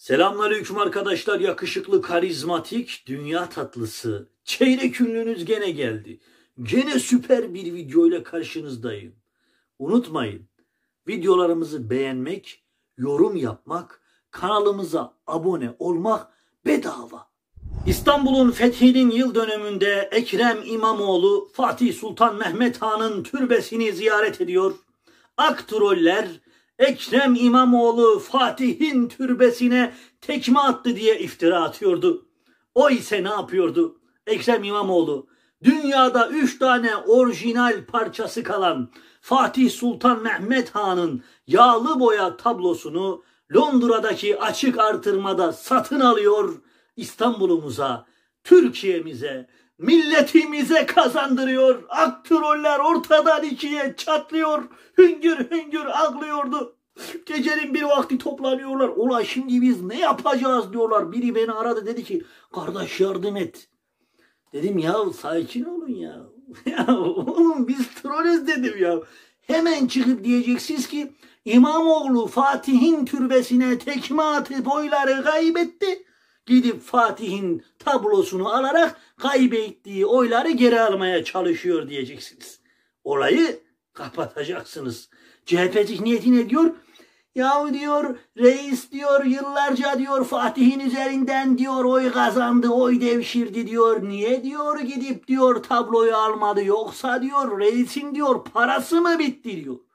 Selamünaleyküm arkadaşlar. Yakışıklı, karizmatik, dünya tatlısı. Çeyrek ünlünüz gene geldi. Gene süper bir video ile karşınızdayım. Unutmayın, videolarımızı beğenmek, yorum yapmak, kanalımıza abone olmak bedava. İstanbul'un fethinin yıl dönümünde Ekrem İmamoğlu Fatih Sultan Mehmet Han'ın türbesini ziyaret ediyor. Aktroller Ekrem İmamoğlu Fatih'in türbesine tekme attı diye iftira atıyordu. O ise ne yapıyordu? Ekrem İmamoğlu dünyada 3 tane orijinal parçası kalan Fatih Sultan Mehmet Han'ın yağlı boya tablosunu Londra'daki açık artırmada satın alıyor, İstanbul'umuza, Türkiye'mize, milletimize kazandırıyor. Aktroller ortadan ikiye çatlıyor. Hüngür hüngür ağlıyordu. Gecenin bir vakti toplanıyorlar. Ulan şimdi biz ne yapacağız diyorlar. Biri beni aradı, dedi ki kardeş yardım et. Dedim ya sakin olun ya. Ya oğlum biz trolüz dedim ya. Hemen çıkıp diyeceksiniz ki İmamoğlu Fatih'in türbesine tekme atıp oyları kaybetti. Gidip Fatih'in tablosunu alarak kaybettiği oyları geri almaya çalışıyor diyeceksiniz. Olayı kapatacaksınız. CHP zihniyeti ne diyor? Ya diyor reis diyor yıllarca diyor Fatih'in üzerinden diyor oy kazandı, oy devşirdi diyor. Niye diyor gidip diyor tabloyu almadı, yoksa diyor reisin diyor parası mı bitti diyor.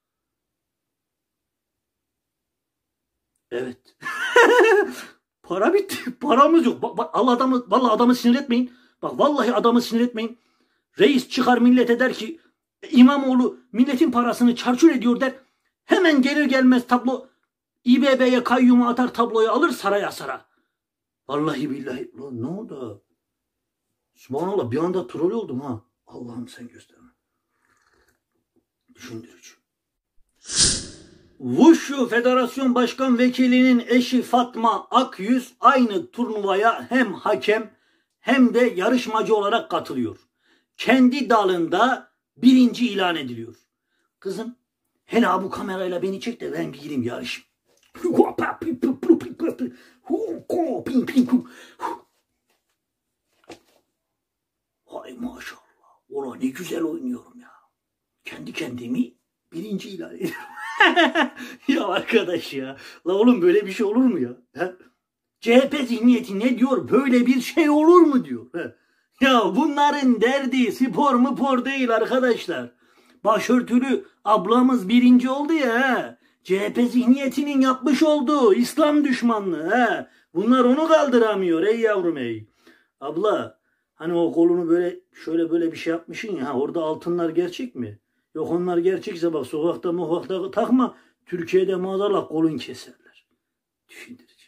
Evet. Para bitti. Paramız yok. Bak vallahi adamı sinir etmeyin. Bak vallahi adamı sinir etmeyin. Reis çıkar millete der ki İmamoğlu milletin parasını çarçur ediyor der. Hemen gelir gelmez tablo İBB'ye kayyumu atar, tabloyu alır saraya sarar. Vallahi billahi. Lan ne oldu? Subhanallah, bir anda troll oldum ha. Allah'ım sen gösterme. Düşündürücü. Wushu Federasyon Başkan Vekili'nin eşi Fatma Akyüz aynı turnuvaya hem hakem hem de yarışmacı olarak katılıyor. Kendi dalında birinci ilan ediliyor. Kızım hele bu kamerayla beni çek de ben bir gireyim yarışım. Hay maşallah. Ola ne güzel oynuyorum ya. Kendi kendimi birinci ilan ediyorum. Ya arkadaş ya. La oğlum böyle bir şey olur mu ya? He? CHP zihniyeti ne diyor? Böyle bir şey olur mu diyor. He? Ya bunların derdi spor mu por değil arkadaşlar. Başörtülü ablamız birinci oldu ya. He? CHP zihniyetinin yapmış olduğu İslam düşmanlığı. He? Bunlar onu kaldıramıyor ey yavrum ey. Abla hani o kolunu böyle şöyle böyle bir şey yapmışsın ya. Orada altınlar gerçek mi? Yok onlar gerçekse bak sokakta takma. Türkiye'de maazallah kolun keserler. Düşündürücü.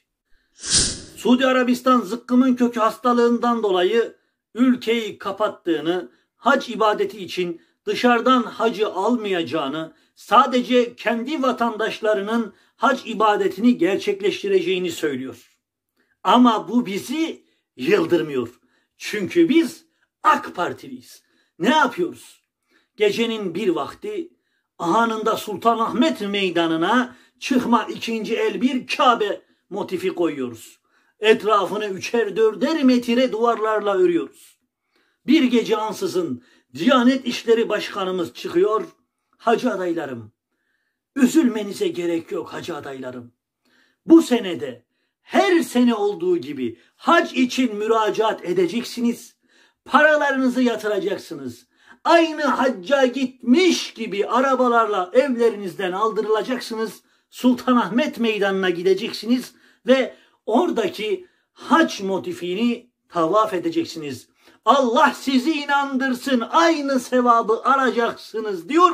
Suudi Arabistan zıkkımın kökü hastalığından dolayı ülkeyi kapattığını, hac ibadeti için dışarıdan hacı almayacağını, sadece kendi vatandaşlarının hac ibadetini gerçekleştireceğini söylüyor. Ama bu bizi yıldırmıyor. Çünkü biz AK Partiliyiz. Ne yapıyoruz? Gecenin bir vakti anında Sultanahmet Meydanı'na çıkma ikinci el bir Kabe motifi koyuyoruz. Etrafını 3'er 4'er metre duvarlarla örüyoruz. Bir gece ansızın Diyanet İşleri Başkanımız çıkıyor. Hacı adaylarım, üzülmenize gerek yok hacı adaylarım. Bu senede her sene olduğu gibi hac için müracaat edeceksiniz. Paralarınızı yatıracaksınız. Aynı hacca gitmiş gibi arabalarla evlerinizden aldırılacaksınız. Sultanahmet Meydanı'na gideceksiniz ve oradaki hac motifini tavaf edeceksiniz. Allah sizi inandırsın, aynı sevabı alacaksınız diyor.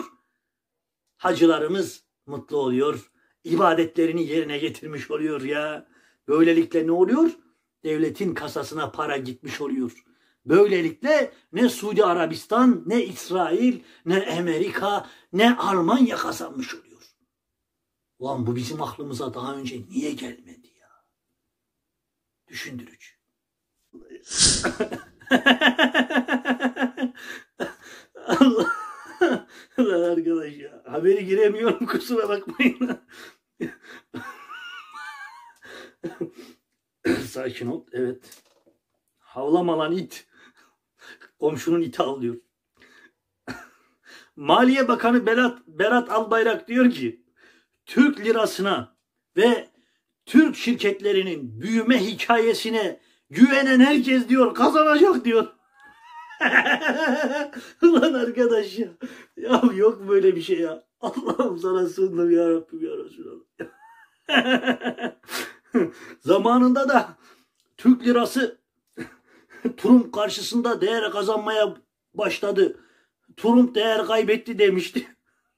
Hacılarımız mutlu oluyor. İbadetlerini yerine getirmiş oluyor ya. Böylelikle ne oluyor? Devletin kasasına para gitmiş oluyor. Böylelikle ne Suudi Arabistan, ne İsrail, ne Amerika, ne Almanya kazanmış oluyor. Ulan bu bizim aklımıza daha önce niye gelmedi ya? Düşündürücü. Allah. Allah arkadaş ya. Haberi giremiyorum, kusura bakmayın. Sakin ol. Evet. Havlama lan it. Komşunun iti avlıyor. Maliye Bakanı Berat Albayrak diyor ki Türk lirasına ve Türk şirketlerinin büyüme hikayesine güvenen herkes diyor kazanacak diyor. Ulan arkadaş ya. Ya yok böyle bir şey ya. Allah'ım sana sığındım ya Rabbim ya Resulallah. Zamanında da Türk lirası Trump karşısında değer kazanmaya başladı. Trump değer kaybetti demişti.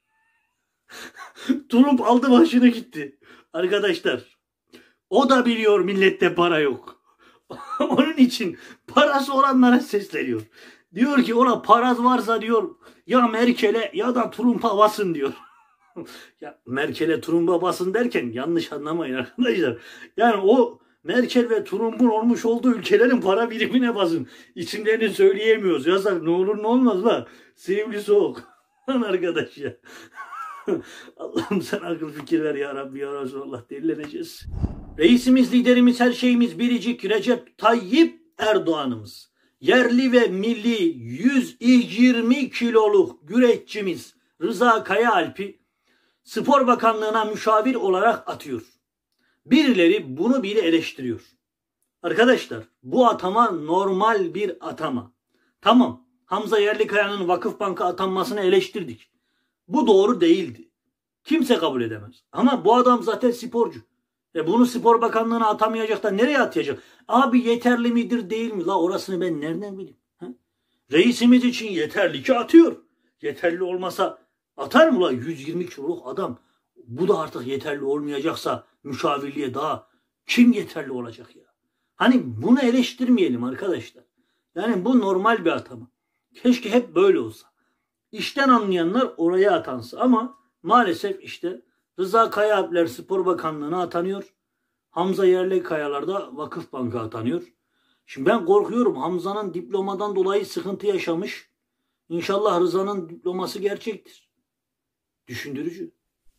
Trump aldı başını gitti. Arkadaşlar o da biliyor millette para yok. Onun için parası olanlara sesleniyor. Diyor ki ona paraz varsa diyor ya Merkel'e ya da Trump'a basın diyor. Ya Merkel'e Trump'a basın derken yanlış anlamayın arkadaşlar. Yani o Merkel ve Trump'un olmuş olduğu ülkelerin para birimine basın. İsimlerini söyleyemiyoruz. Yasak ne olur ne olmaz la. Sevgili soğuk. Lan arkadaş ya. Allah'ım sen akıl fikir ver ya Rabbi ya Resulallah, delileneceğiz. Reisimiz, liderimiz, her şeyimiz biricik Recep Tayyip Erdoğan'ımız. Yerli ve milli 120 kiloluk güreşçimiz Rıza Kayaalp'i Spor Bakanlığı'na müşavir olarak atıyor. Birileri bunu bile eleştiriyor. Arkadaşlar bu atama normal bir atama. Tamam, Hamza Yerlikaya'nın Vakıfbank'a atanmasını eleştirdik. Bu doğru değildi. Kimse kabul edemez. Ama bu adam zaten sporcu. Bunu Spor Bakanlığı'na atamayacak da nereye atacak? Abi yeterli midir değil mi? La orasını ben nereden bileyim? Ha? Reisimiz için yeterli ki atıyor. Yeterli olmasa atar mı la 120 kiloluk adam? Bu da artık yeterli olmayacaksa müşavirliğe daha kim yeterli olacak ya? Hani bunu eleştirmeyelim arkadaşlar. Yani bu normal bir atama. Keşke hep böyle olsa. İşten anlayanlar oraya atansa ama maalesef işte Rıza Kayaalp'ler Spor Bakanlığı'na atanıyor. Hamza Yerlikayalar da Vakıfbank'a atanıyor. Şimdi ben korkuyorum, Hamza'nın diplomadan dolayı sıkıntı yaşamış. İnşallah Rıza'nın diploması gerçektir. Düşündürücü.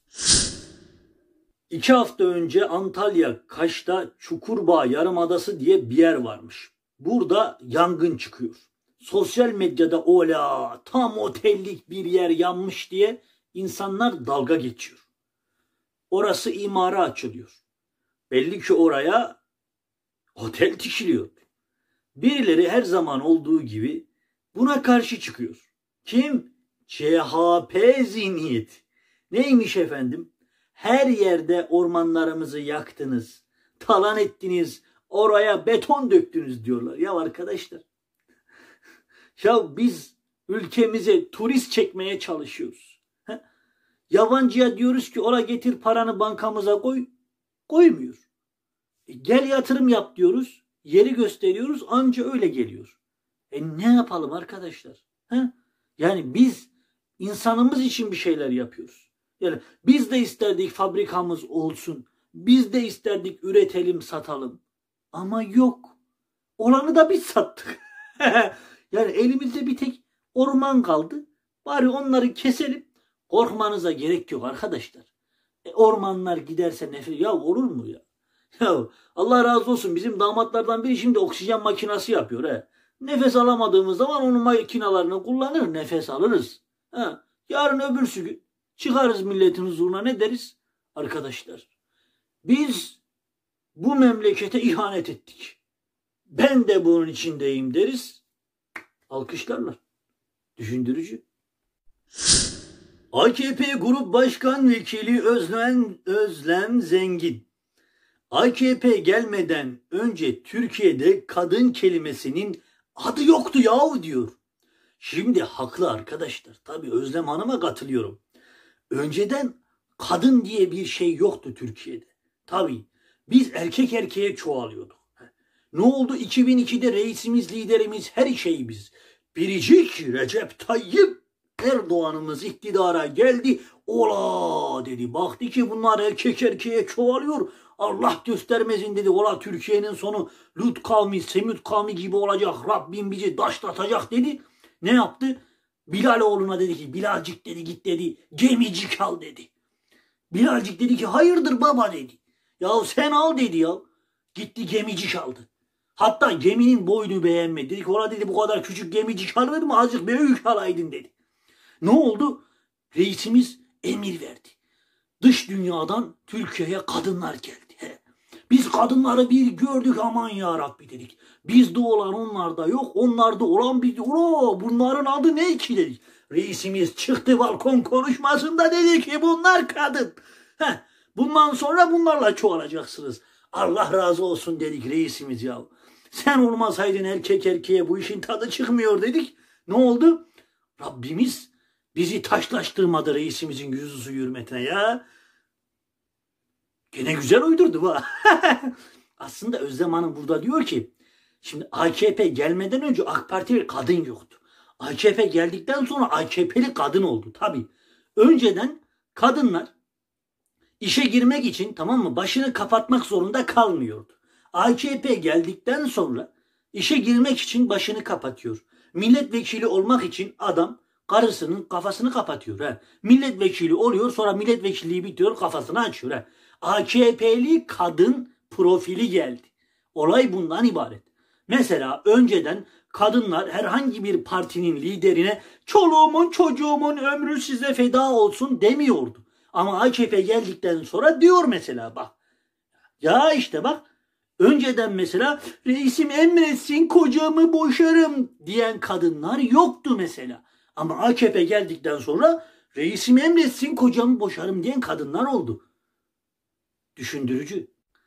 2 hafta önce Antalya Kaş'ta Çukurbağ Yarımadası diye bir yer varmış. Burada yangın çıkıyor. Sosyal medyada ola tam otellik bir yer yanmış diye insanlar dalga geçiyor. Orası imara açılıyor. Belli ki oraya otel dikiliyor. Birileri her zaman olduğu gibi buna karşı çıkıyor. Kim? CHP zihniyeti. Neymiş efendim? Her yerde ormanlarımızı yaktınız, talan ettiniz, oraya beton döktünüz diyorlar. Ya arkadaşlar, ya biz ülkemize turist çekmeye çalışıyoruz. Yabancıya diyoruz ki oraya getir paranı bankamıza koy, koymuyor. Gel yatırım yap diyoruz, yeri gösteriyoruz, anca öyle geliyor. Ne yapalım arkadaşlar? Yani biz insanımız için bir şeyler yapıyoruz. Yani biz de isterdik fabrikamız olsun. Biz de isterdik üretelim, satalım. Ama yok. Olanı da biz sattık. Yani elimizde bir tek orman kaldı. Bari onları keselim. Korkmanıza gerek yok arkadaşlar. Ormanlar giderse nefes... Ya olur mu ya? Ya Allah razı olsun, bizim damatlardan biri şimdi oksijen makinesi yapıyor. Nefes alamadığımız zaman onun makinalarını kullanır, nefes alırız. Yarın öbürsü gün çıkarız milletin huzuruna, ne deriz? Arkadaşlar biz bu memlekete ihanet ettik. Ben de bunun içindeyim deriz. Alkışlarlar. Düşündürücü. AKP Grup Başkan Vekili Özlem Zengin. AKP gelmeden önce Türkiye'de kadın kelimesinin adı yoktu yahu diyor. Şimdi haklı arkadaşlar. Tabii Özlem Hanım'a katılıyorum. Önceden kadın diye bir şey yoktu Türkiye'de. Tabii biz erkek erkeğe çoğalıyorduk. Ne oldu? 2002'de reisimiz, liderimiz, her şeyimiz biricik Recep Tayyip Erdoğan'ımız iktidara geldi. Ola dedi. Baktı ki bunlar erkek erkeğe çoğalıyor. Allah göstermesin dedi. Ola Türkiye'nin sonu Lut kavmi, Semud kavmi gibi olacak. Rabbim bizi daşlatacak dedi. Ne yaptı? Bilal oğluna dedi ki Bilalcik dedi, git dedi, gemicik al dedi. Bilalcik dedi ki hayırdır baba dedi. Ya sen al dedi ya. Gitti gemici çaldı. Hatta geminin boyunu beğenmedi. Dedik ona dedi bu kadar küçük gemici çalır mı? Azıcık büyük çalaydın dedi. Ne oldu? Reisimiz emir verdi. Dış dünyadan Türkiye'ye kadınlar geldi. Biz kadınları bir gördük aman ya Rabbi dedik. Bizde olan onlarda yok, onlarda olan bizde. Bunların adı ne ki dedik. Reisimiz çıktı balkon konuşmasında dedi ki bunlar kadın. Bundan sonra bunlarla çoğalacaksınız. Allah razı olsun dedik reisimiz ya. Sen olmasaydın erkek erkeğe bu işin tadı çıkmıyor dedik. Ne oldu? Rabbimiz bizi taşlaştırmadı reisimizin yüzü suyu hürmetine ya. Gene güzel uydurdu bu. Aslında Özlem Hanım burada diyor ki şimdi AKP gelmeden önce AK Parti'li kadın yoktu. AKP geldikten sonra AKP'li kadın oldu. Tabii önceden kadınlar işe girmek için tamam mı başını kapatmak zorunda kalmıyordu. AKP geldikten sonra işe girmek için başını kapatıyor. Milletvekili olmak için adam karısının kafasını kapatıyor. Milletvekili oluyor sonra milletvekilliği bitiyor kafasını açıyor. AKP'li kadın profili geldi. Olay bundan ibaret. Mesela önceden kadınlar herhangi bir partinin liderine çoluğumun çocuğumun ömrü size feda olsun demiyordu. Ama AKP geldikten sonra diyor mesela bak. Ya işte bak önceden mesela reisim emretsin kocamı boşarım diyen kadınlar yoktu mesela. Ama AKP geldikten sonra reisim emretsin kocamı boşarım diyen kadınlar oldu. Düşündürücü.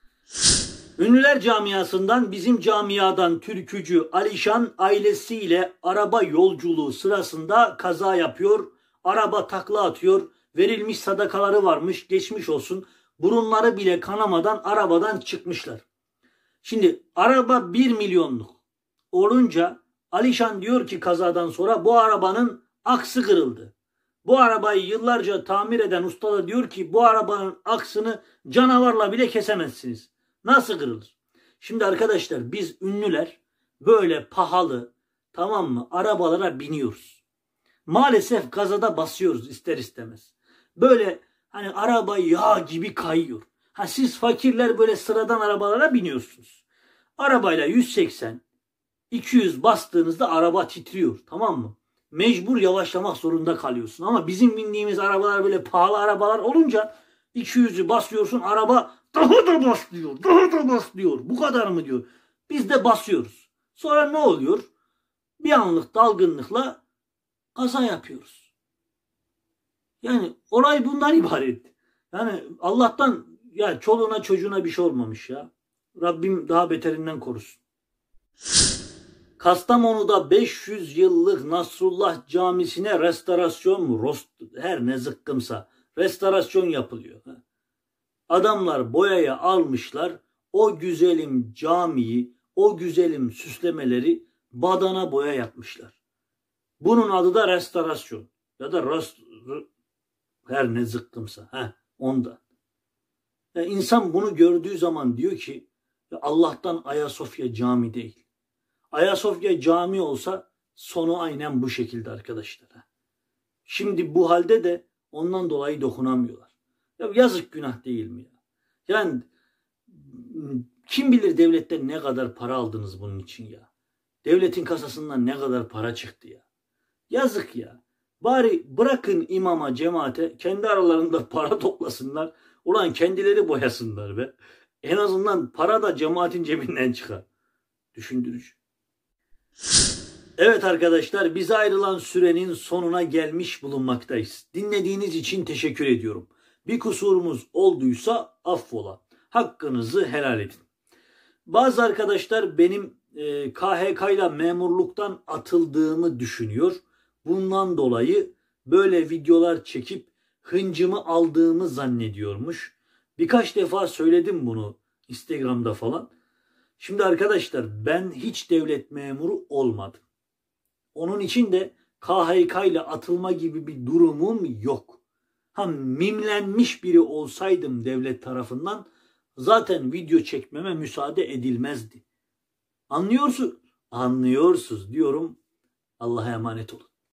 Ünlüler camiasından bizim camiadan türkücü Alişan ailesiyle araba yolculuğu sırasında kaza yapıyor. Araba takla atıyor. Verilmiş sadakaları varmış. Geçmiş olsun. Burunları bile kanamadan arabadan çıkmışlar. Şimdi araba 1 milyonluk olunca Alişan diyor ki kazadan sonra bu arabanın aksı kırıldı. Bu arabayı yıllarca tamir eden usta da diyor ki bu arabanın aksını canavarla bile kesemezsiniz. Nasıl kırılır? Şimdi arkadaşlar biz ünlüler böyle pahalı tamam mı arabalara biniyoruz. Maalesef gazada basıyoruz ister istemez. Böyle hani araba yağ gibi kayıyor. Siz fakirler böyle sıradan arabalara biniyorsunuz. Arabayla 180, 200 bastığınızda araba titriyor tamam mı? Mecbur yavaşlamak zorunda kalıyorsun. Ama bizim bindiğimiz arabalar böyle pahalı arabalar olunca 200'ü basıyorsun araba daha da basıyor, daha da basıyor. Bu kadar mı diyor. Biz de basıyoruz. Sonra ne oluyor? Bir anlık dalgınlıkla kaza yapıyoruz. Yani olay bundan ibaret. Yani Allah'tan ya çoluğuna çocuğuna bir şey olmamış ya. Rabbim daha beterinden korusun. Kastamonu'da 500 yıllık Nasrullah Camisi'ne restorasyon mu? Her ne zıkkımsa restorasyon yapılıyor. Adamlar boyaya almışlar. O güzelim camiyi, o güzelim süslemeleri badana boya yapmışlar. Bunun adı da restorasyon. Ya da her ne zıkkımsa. Ondan. İnsan bunu gördüğü zaman diyor ki Allah'tan Ayasofya cami değil. Ayasofya cami olsa sonu aynen bu şekilde arkadaşlar. Şimdi bu halde de ondan dolayı dokunamıyorlar. Ya yazık günah değil mi ya? Yani kim bilir devletten ne kadar para aldınız bunun için ya? Devletin kasasından ne kadar para çıktı ya? Yazık ya. Bari bırakın imama, cemaate kendi aralarında para toplasınlar. Ulan kendileri boyasınlar be. En azından para da cemaatin cebinden çıkar. Düşündürücü. Evet arkadaşlar bize ayrılan sürenin sonuna gelmiş bulunmaktayız. Dinlediğiniz için teşekkür ediyorum. Bir kusurumuz olduysa affola. Hakkınızı helal edin. Bazı arkadaşlar benim KHK ile memurluktan atıldığımı düşünüyor. Bundan dolayı böyle videolar çekip hıncımı aldığımı zannediyormuş. Birkaç defa söyledim bunu Instagram'da falan. Şimdi arkadaşlar ben hiç devlet memuru olmadım. Onun için de KHK ile atılma gibi bir durumum yok. Mimlenmiş biri olsaydım devlet tarafından zaten video çekmeme müsaade edilmezdi. Anlıyorsunuz diyorum. Allah'a emanet olun.